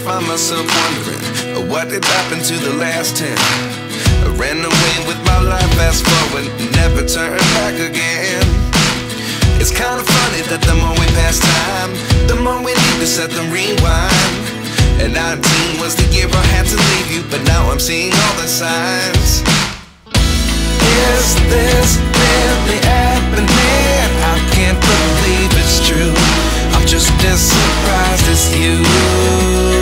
find myself wondering, what did happen to the last 10? I ran away with my life, fast forward, never turn back again. It's kind of funny that the more we pass time, the more we need to set the rewind. And 19 was the year I had to leave you, but now I'm seeing all the signs. Is this really happening? I can't believe it's true. I'm just as surprised as you.